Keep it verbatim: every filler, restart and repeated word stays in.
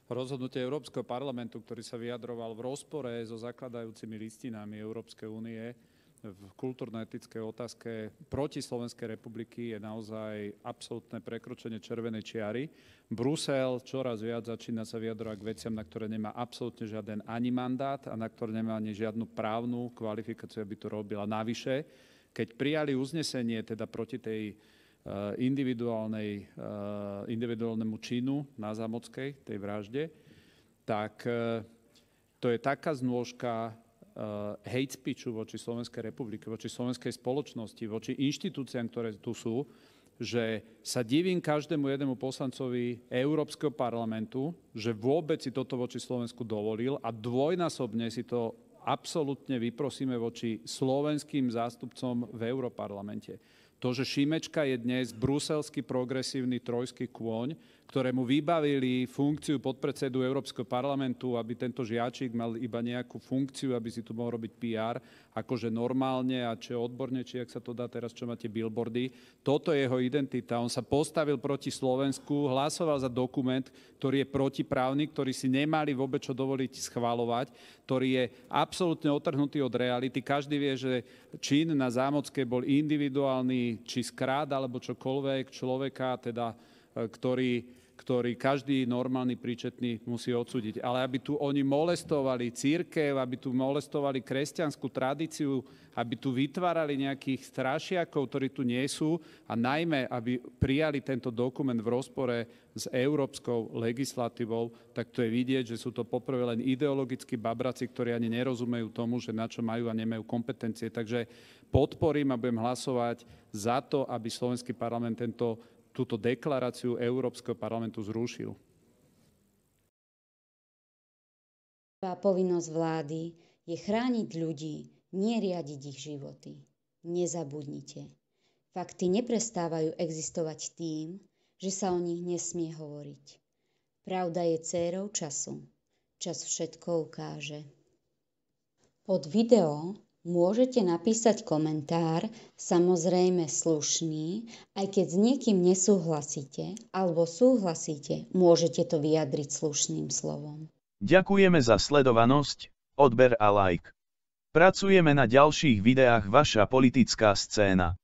rozhodnutie Európskeho parlamentu, ktorý sa vyjadroval v rozpore so zakladajúcimi listinami Európskej únie v kultúrno-etickej otázke proti Slovenskej republiky, je naozaj absolútne prekročenie červenej čiary. Brusel čoraz viac začína sa vyjadrovať k veciam, na ktoré nemá absolútne žiaden ani mandát a na ktoré nemá ani žiadnu právnu kvalifikáciu, aby to robila. Navyše, keď prijali uznesenie teda proti tej individuálnej, individuálnemu činu na Zámockej, tej vražde, tak to je taká znôžka hate speechu voči Slovenskej republike, voči slovenskej spoločnosti, voči inštitúciám, ktoré tu sú, že sa divím každému jednému poslancovi Európskeho parlamentu, že vôbec si toto voči Slovensku dovolil a dvojnásobne si to absolútne vyprosíme voči slovenským zástupcom v Európarlamente. To, že Šimečka je dnes bruselský progresívny trojský kôň, ktorému vybavili funkciu podpredsedu Európskeho parlamentu, aby tento žiačik mal iba nejakú funkciu, aby si tu mohol robiť pé er, akože normálne a čo odborne, či ak sa to dá teraz, čo máte billboardy. Toto je jeho identita. On sa postavil proti Slovensku, hlasoval za dokument, ktorý je protiprávny, ktorý si nemali vôbec čo dovoliť schvaľovať, ktorý je absolútne otrhnutý od reality. Každý vie, že čin na Zámockej bol individuálny, či skrát, alebo čokoľvek človeka, teda, ktorý ktorý každý normálny príčetný musí odsúdiť. Ale aby tu oni molestovali cirkev, aby tu molestovali kresťanskú tradíciu, aby tu vytvárali nejakých strašiakov, ktorí tu nie sú a najmä, aby prijali tento dokument v rozpore s európskou legislatívou, tak to je vidieť, že sú to poprvé len ideologickí babraci, ktorí ani nerozumejú tomu, že na čo majú a nemajú kompetencie. Takže podporím a budem hlasovať za to, aby slovenský parlament tento túto deklaráciu Európskeho parlamentu zrušil. Povinnosť vlády je chrániť ľudí, nie riadiť ich životy. Nezabudnite. Fakty neprestávajú existovať tým, že sa o nich nesmie hovoriť. Pravda je dcérou času. Čas všetko ukáže. Pod video môžete napísať komentár, samozrejme slušný, aj keď s niekým nesúhlasíte, alebo súhlasíte, môžete to vyjadriť slušným slovom. Ďakujeme za sledovanosť, odber a like. Pracujeme na ďalších videách Vaša politická scéna.